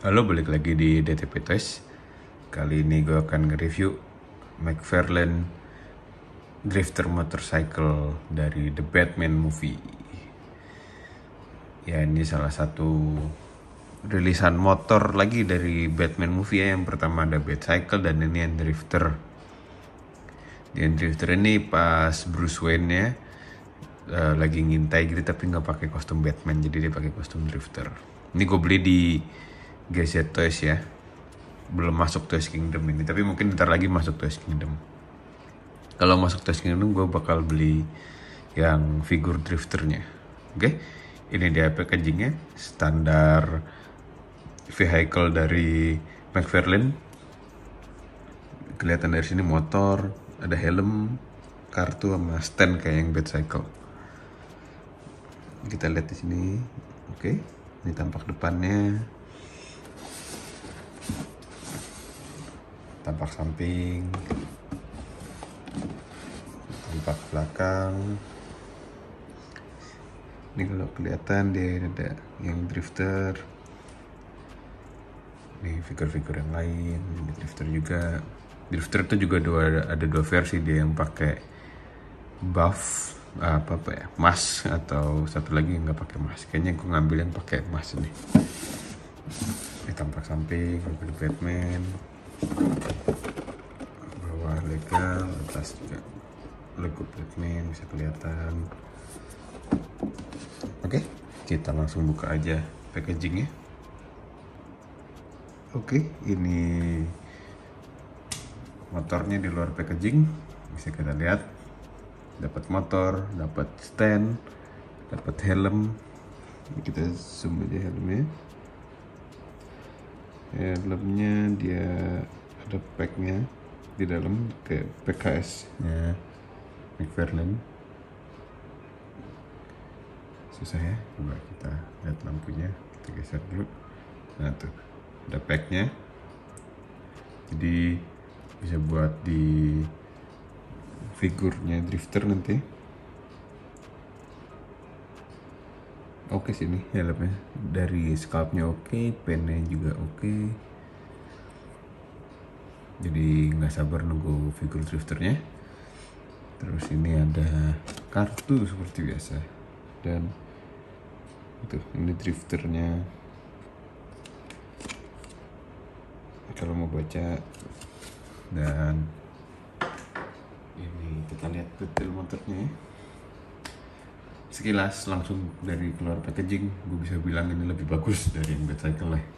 Halo, balik lagi di DTP Toys. Kali ini gue akan nge-review McFarlane Drifter Motorcycle dari The Batman Movie. Ya, ini salah satu rilisan motor lagi dari Batman Movie ya. Yang pertama ada Batcycle dan ini yang Drifter. Yang Drifter ini pas Bruce Wayne ya lagi ngintai gitu tapi nggak pakai kostum Batman, jadi dia pakai kostum Drifter. Ini gue beli di GZ Toys ya, belum masuk Toys Kingdom ini, tapi mungkin ntar lagi masuk Toys Kingdom. Kalau masuk Toys Kingdom gue bakal beli yang figur drifternya. Oke, ini dia packagingnya, standar vehicle dari McFarlane. Kelihatan dari sini motor, ada helm, kartu sama stand kayak yang Batcycle. Kita lihat di sini. Oke, ini tampak depannya. Tampak samping, tampak belakang. Ini kalau kelihatan dia ada yang drifter. Ini figur-figur yang lain, ini drifter juga. Drifter itu juga ada dua versi, dia yang pakai buff apa ya, mask, atau satu lagi nggak pakai mask. Kayaknya gue ngambil yang pakai mask ini. Ini tampak samping, figur Batman. Bawah legal, atas juga logo Batman bisa kelihatan. Oke, kita langsung buka aja packagingnya. Oke, ini motornya di luar packaging, bisa kita lihat. Dapat motor, dapat stand, dapat helm. Kita zoom aja helmnya. Helmnya dia ada packnya di dalam kayak PKS nya McFarlane. Susah ya, coba kita lihat lampunya, kita geser dulu. Nah tuh ada packnya, jadi bisa buat di figurnya drifter nanti. Oke, sini helmnya dari scalpnya oke, pennya juga oke. Jadi nggak sabar nunggu figur drifternya. Terus ini ada kartu seperti biasa, dan itu ini drifternya. Kalau mau baca, dan ini kita lihat detail motornya. Sekilas langsung dari keluar packaging, gue bisa bilang ini lebih bagus dari yang Batcycle lah.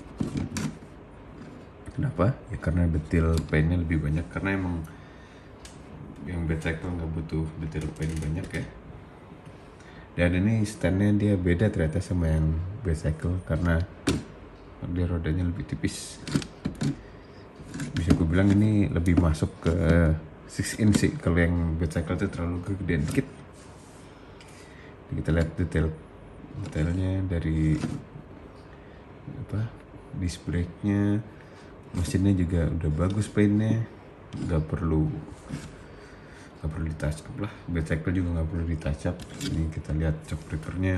Kenapa? Ya karena detail paintnya lebih banyak, karena emang yang Batcycle nggak butuh detail paint banyak ya. Dan ini standnya dia beda ternyata sama yang Batcycle, karena dia rodanya lebih tipis. Bisa gue bilang ini lebih masuk ke 6 inch sih. Kalau yang Batcycle itu terlalu kegedean dikit. Kita lihat detailnya dari apa, disc brake-nya, mesinnya juga udah bagus paintnya, nggak perlu di touch up lah. Batcycle juga nggak perlu di touch up. Ini kita lihat shock breaker-nya,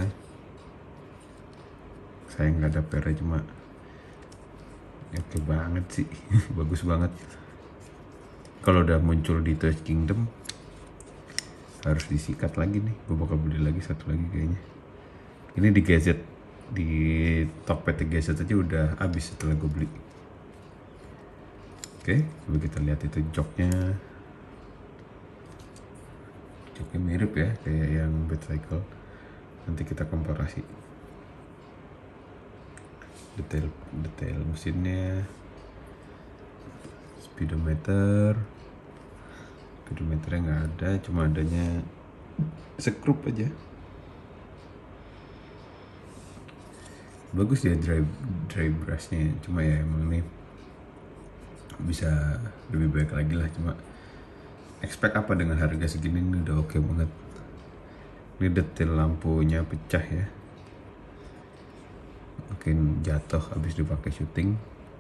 saya nggak ada pernya, cuma oke banget sih. Bagus banget. Kalau udah muncul di Toys Kingdom harus disikat lagi nih. Gue bakal beli lagi satu lagi kayaknya. Ini di gadget, di Tokped gadget aja udah habis setelah gue beli. Oke, coba kita lihat itu joknya. Joknya mirip ya kayak yang Batcycle. Nanti kita komparasi. Detail mesinnya, speedometernya nggak ada, cuma adanya sekrup aja. Bagus ya dry brushnya, cuma ya emang ini bisa lebih baik lagi lah. Cuma expect apa dengan harga segini, ini udah oke banget. Ini detail lampunya pecah ya, mungkin jatuh habis dipakai syuting.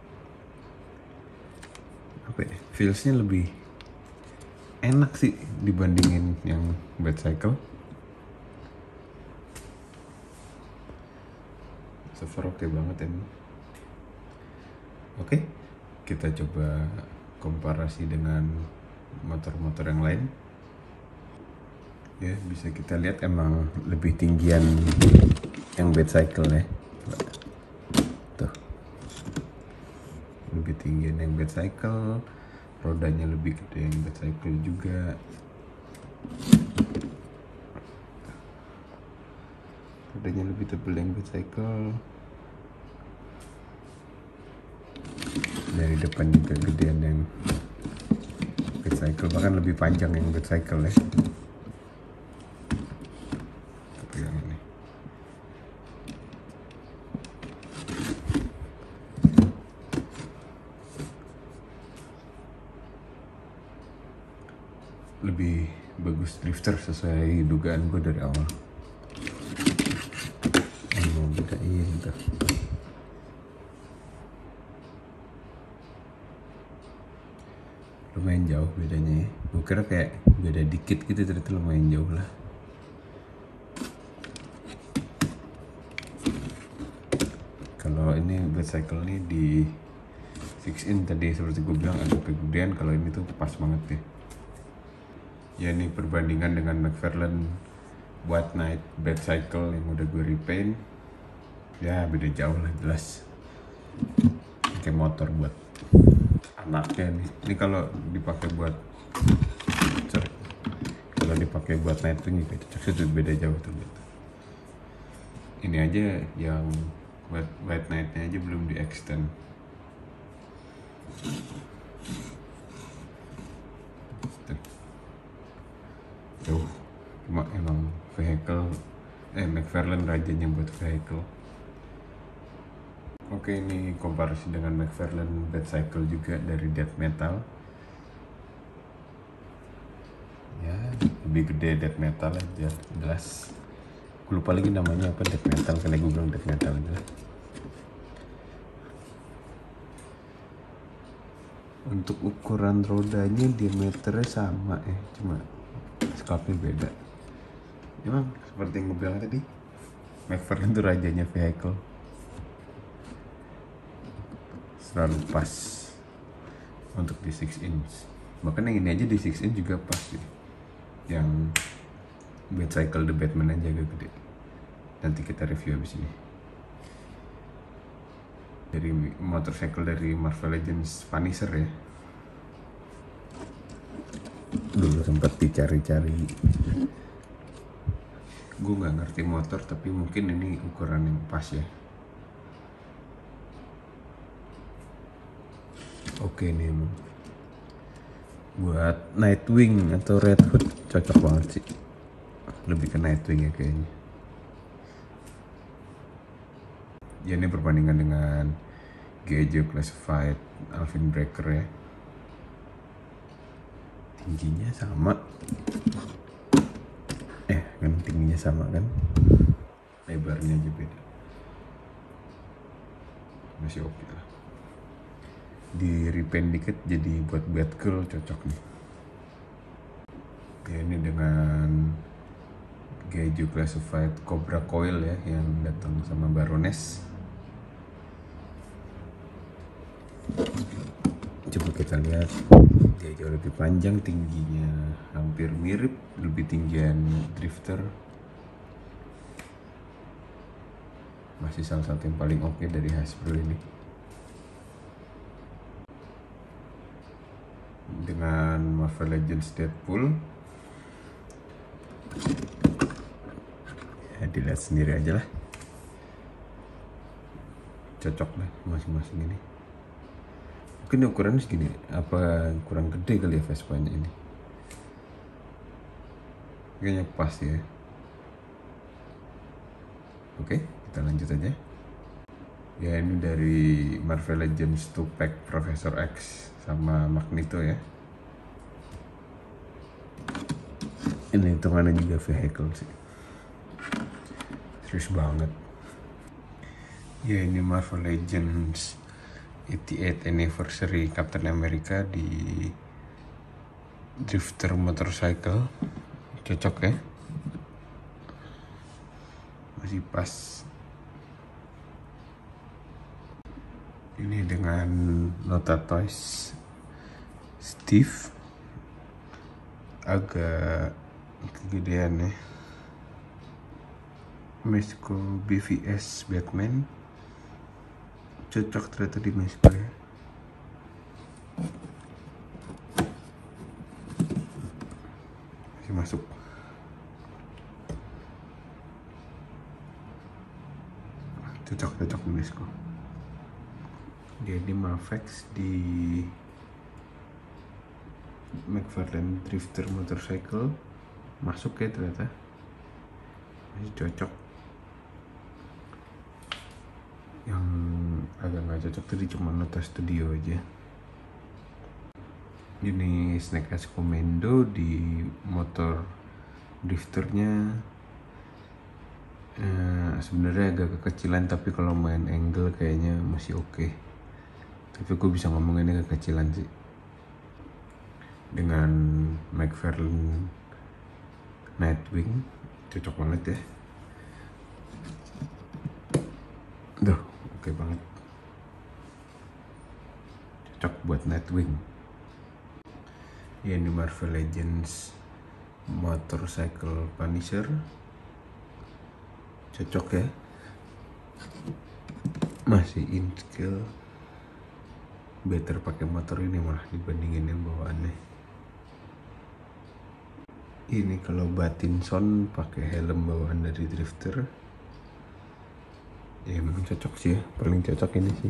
Apa ya, feelsnya lebih enak sih dibandingin yang Batcycle. So far oke banget ini. Oke, kita coba komparasi dengan motor-motor yang lain. Ya, bisa kita lihat emang lebih tinggian yang bed cycle ya. Tuh, lebih tinggian yang bed cycle, rodanya lebih gede yang bed cycle juga. Rodanya lebih tebal yang bed cycle. Dari depan juga gedean yang bed cycle, bahkan lebih panjang yang bed cycle ya. Tapi yang ini lebih bagus drifter sesuai dugaan gue dari awal. Mau bedain tuh. Lumayan jauh bedanya ya. Gue kira kayak beda dikit gitu, ternyata lumayan jauh lah. Kalau ini bed cycle nih di 6 in tadi seperti gue bilang agak kegedean, kalau ini tuh pas banget ya. Ya ini perbandingan dengan McFarlane White Knight bed cycle yang udah gue repaint. Ya beda jauh lah jelas. Kayak motor buat anaknya nih. Ini kalau dipakai buat Nightwing kayak cocok, itu beda jauh tuh. Ini aja yang White Knight-nya aja belum di extend. Jauh. Cuma emang vehicle McFarlane rajanya buat vehicle. Oke, ini komparasi dengan McFarlane bed cycle juga dari Death Metal. Ya, lebih gede Death Metal aja, jelas. Gue lupa lagi namanya apa, Death Metal, karena gue bilang Death Metal aja. Untuk ukuran rodanya diameternya sama ya, cuma skapnya beda. Emang seperti yang gue bilang tadi, McFarlane itu rajanya vehicle. Selalu pas untuk di 6 in. Bahkan yang ini aja di 6 in juga pas gitu. Yang bed cycle The Batman aja agak gede. Nanti kita review abis ini. Dari motorcycle dari Marvel Legends Vanisher ya. Dulu sempat dicari-cari. Gue nggak ngerti motor, tapi mungkin ini ukuran yang pas ya. Oke nih emang buat Nightwing atau Red Hood cocok banget sih. Lebih ke Nightwing ya kayaknya. Ya ini perbandingan dengan GJ Classified Alvin Breaker ya. Tingginya sama. Kan tingginya sama kan. Lebarnya aja beda. Masih oke lah. Di repaint dikit jadi buat Batgirl cocok nih. Ya ini dengan Geju Classified Cobra Coil ya, yang datang sama Baroness. Coba kita lihat, dia jauh lebih panjang, tingginya hampir mirip, lebih tinggian Drifter. Masih salah satu yang paling oke dari Hasbro ini. Dengan Marvel Legends Deadpool, ya dilihat sendiri aja lah, cocok lah masing-masing ini. Mungkin ukurannya segini, apa kurang gede kali ya Vespanya ini. Kayaknya pas ya. Oke, kita lanjut aja. Ya ini dari Marvel Legends 2-pack Professor X sama Magneto ya. Ini hitungannya juga vehicle sih. Serius banget. Ya ini Marvel Legends 88th Anniversary Captain America di Drifter Motorcycle. Cocok ya. Masih pas. Ini dengan Nota Toys Steve, agak kegedean ya. Meshco BVS Batman, cocok ternyata di Meshco ya. Masih masuk. Cocok di Meshco. Dia di Mafex di McFarlane Drifter Motorcycle, masuk ya ternyata, masih cocok. Yang agak nggak cocok tadi cuma Nota Studio aja. Ini Snake S Commando di motor drifternya. Sebenarnya agak kekecilan, tapi kalau main angle kayaknya masih oke. Tapi gue bisa ngomong ini kekecilan sih. Dengan McFarlane Nightwing cocok banget ya. Duh, oke banget. Cocok buat Nightwing. Ini Marvel Legends Motorcycle Punisher, cocok ya. Masih in scale, better pakai motor ini malah dibandingin yang bawaannya. Ini kalau Batinson pakai helm bawaan dari drifter, ya memang cocok sih ya, paling cocok ini sih.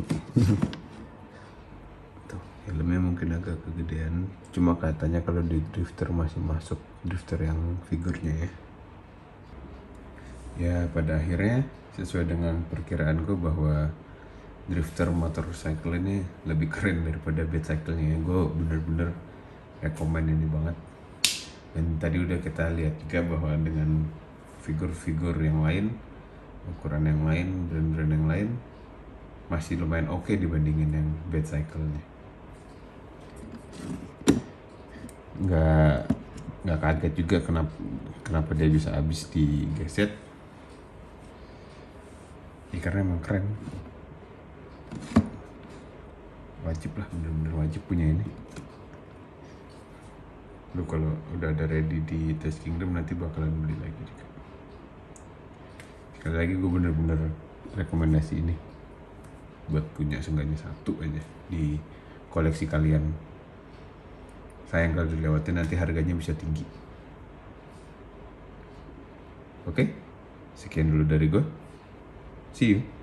Tuh, helmnya mungkin agak kegedean, cuma katanya kalau di drifter masih masuk, drifter yang figurnya ya. Ya pada akhirnya sesuai dengan perkiraan gue bahwa drifter motorcycle ini lebih keren daripada Batcycle-nya. Gue bener-bener rekomen ini banget. Dan tadi udah kita lihat juga bahwa dengan figur-figur yang lain, ukuran yang lain, brand-brand yang lain, masih lumayan oke dibandingin yang Batcycle-nya. Nggak kaget juga kenapa dia bisa habis di geset. Ya karena emang keren. Wajib lah, bener-bener wajib punya ini. Lu kalau udah ada ready di Test Kingdom nanti bakalan beli lagi juga. Sekali lagi gue bener-bener rekomendasi ini buat punya seenggaknya satu aja di koleksi kalian. Sayang kalau dilewatin nanti harganya bisa tinggi. Oke, sekian dulu dari gue. See you.